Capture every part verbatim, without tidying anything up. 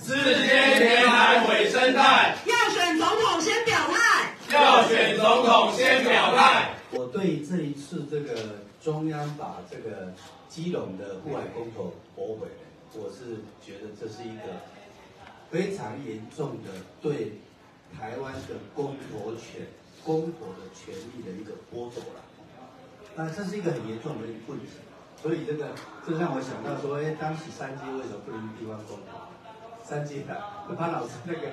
世间填海毁生态， 要选总统先表态， 要选总统先表态。 我对这一次这个中央把这个基隆的户外公投驳回，我是觉得这是一个非常严重的对台湾的公投权、公投的权利的一个剥夺了。那这是一个很严重的一个问题，所以这个这让我想到说，哎，当时三阶为什么不能地方公投？三阶的，潘老师那个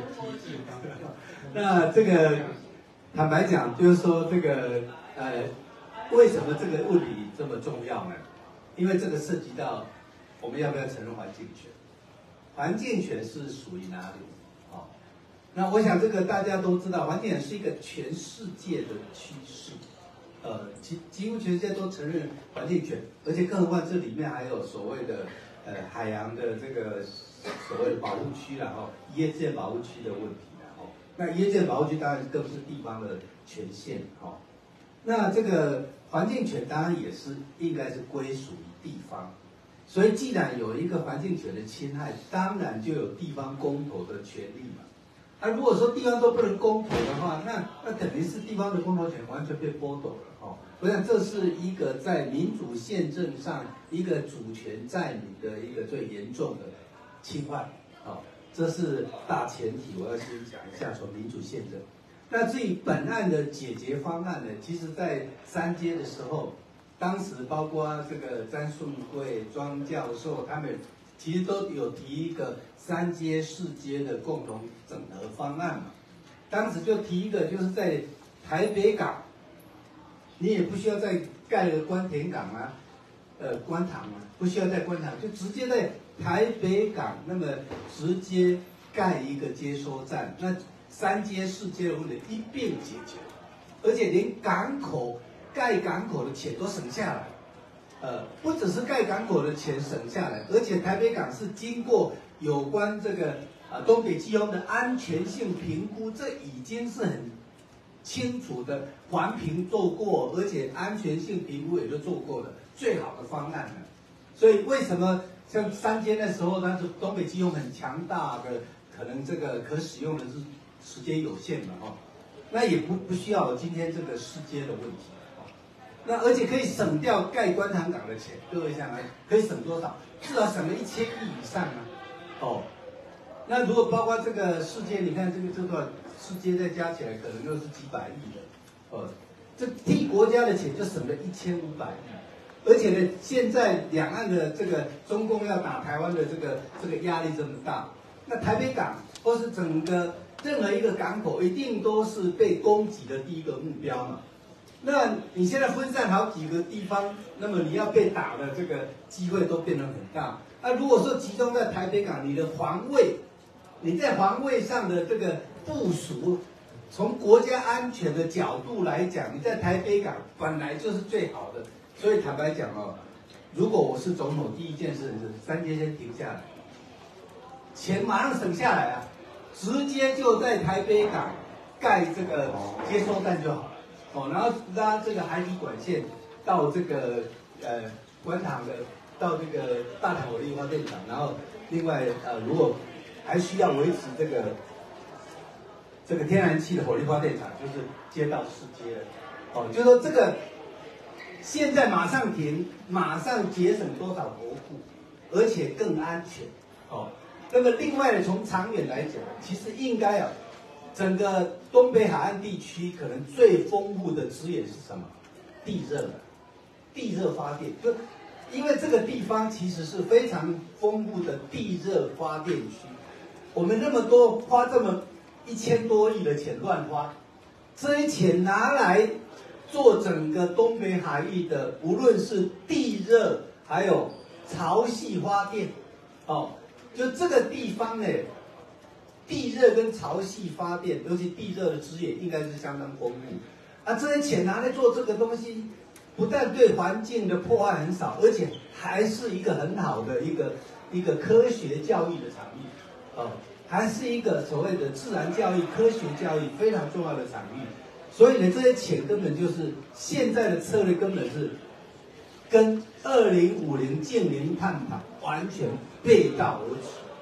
那这个坦白讲，就是说这个呃，为什么这个问题这么重要呢？因为这个涉及到我们要不要承认环境权？环境权是属于哪里？哦，那我想这个大家都知道，环境权是一个全世界的趋势。呃，几几乎全世界都承认环境权，而且更何况这里面还有所谓的呃海洋的这个所谓的保护区然后椰子保护区的问题然后，那椰子保护区当然更是地方的权限哈、哦。那这个环境权当然也是应该是归属于地方，所以既然有一个环境权的侵害，当然就有地方公投的权利嘛。那、啊、如果说地方都不能公投的话，那那等于是地方的公投权完全被剥夺了哦。我想这是一个在民主宪政上一个主权在民的一个最严重的侵犯，哦，这是大前提。我要先讲一下从民主宪政。那至于本案的解决方案呢，其实在三阶的时候，当时包括这个詹顺贵、庄教授他们。其实都有提一个三阶四阶的共同整合方案嘛，当时就提一个，就是在台北港，你也不需要再盖个关田港啊，呃关塘啊，不需要再关塘，就直接在台北港，那么直接盖一个接收站，那三阶四阶的问题一并解决，而且连港口盖港口的钱都省下来。呃，不只是盖港口的钱省下来，而且台北港是经过有关这个啊、呃、东北季风的安全性评估，这已经是很清楚的环评做过，而且安全性评估也都做过的最好的方案了。所以为什么像三阶那时候，它是东北季风很强大的，可能这个可使用的是时间有限的哈、哦，那也不不需要有今天这个四阶的问题。那而且可以省掉盖观塘港的钱，各位想想，可以省多少？至少省了一千亿以上啊！哦，那如果包括这个世界，你看这个这段世界再加起来，可能又是几百亿的，哦，这替国家的钱就省了一千五百亿，而且呢，现在两岸的这个中共要打台湾的这个这个压力这么大，那台北港或是整个任何一个港口，一定都是被攻击的第一个目标嘛。那你现在分散好几个地方，那么你要被打的这个机会都变得很大。那如果说集中在台北港，你的防卫，你在防卫上的这个部署，从国家安全的角度来讲，你在台北港本来就是最好的。所以坦白讲哦，如果我是总统，第一件事是三阶先停下来，钱马上省下来啊，直接就在台北港盖这个接收站就好了。哦，然后拉这个海底管线到这个呃观塘的，到这个大潭火力发电厂，然后另外呃如果还需要维持这个这个天然气的火力发电厂，就是接到四阶了。哦，就是说这个现在马上停，马上节省多少国库，而且更安全。哦，那么另外从长远来讲，其实应该啊。整个东北海岸地区可能最丰富的资源是什么？地热，地热发电。就因为这个地方其实是非常丰富的地热发电区，我们那么多花这么一千多亿的钱乱花，这些钱拿来做整个东北海域的，无论是地热还有潮汐发电，哦，就这个地方呢。地热跟潮汐发电，尤其地热的资源应该是相当丰富，啊，这些钱拿来做这个东西，不但对环境的破坏很少，而且还是一个很好的一个一个科学教育的场域，哦，还是一个所谓的自然教育、科学教育非常重要的场域。所以呢，这些钱根本就是现在的策略，根本是跟二零五零净零碳排完全背道而驰。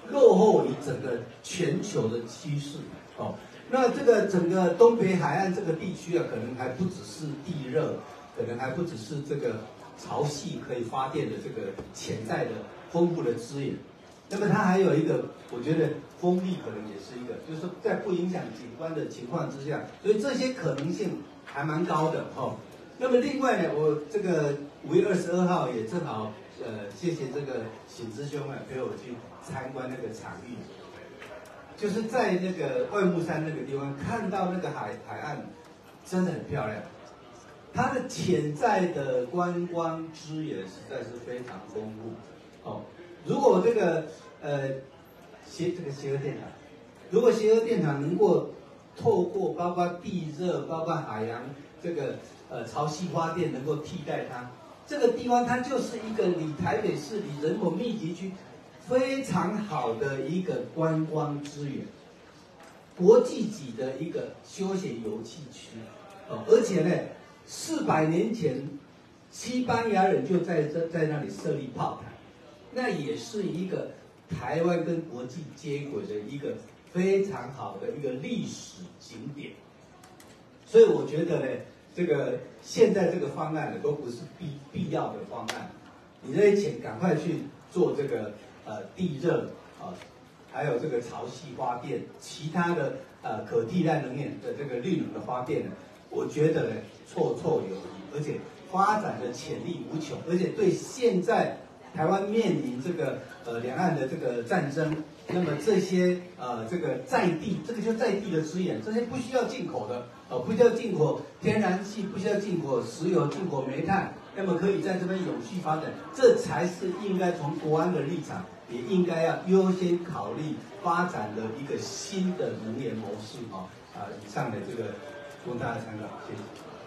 落后于整个全球的趋势哦。那这个整个东北海岸这个地区啊，可能还不只是地热，可能还不只是这个潮汐可以发电的这个潜在的丰富的资源。那么它还有一个，我觉得风力可能也是一个，就是说在不影响景观的情况之下，所以这些可能性还蛮高的哦。那么另外呢，我这个五月二十二号也正好，呃，谢谢这个醒之兄啊，陪我去参观那个场域，就是在那个外木山那个地方看到那个海海岸，真的很漂亮。它的潜在的观光资源实在是非常丰富哦。如果这个呃协这个协和电厂，如果协和电厂能够透过包括地热、包括海洋这个呃潮汐发电能够替代它，这个地方它就是一个离台北市离人口密集区非常好的一个观光资源，国际级的一个休闲游憩区哦，而且呢，四百年前西班牙人就在这在那里设立炮台。那也是一个台湾跟国际接轨的一个非常好的一个历史景点，所以我觉得呢，这个现在这个方案呢都不是必必要的方案，你这些钱赶快去做这个呃地热啊、呃，还有这个潮汐发电，其他的呃可替代能源的这个绿能的发电呢，我觉得呢绰绰有余，而且发展的潜力无穷，而且对现在台湾面临这个呃两岸的这个战争，那么这些呃这个在地，这个就在地的资源，这些不需要进口的，呃不需要进口天然气，不需要进口石油、进口煤炭，那么可以在这边永续发展，这才是应该从国安的立场，也应该要优先考虑发展的一个新的能源模式啊啊、呃！以上的这个供大家参考，谢谢。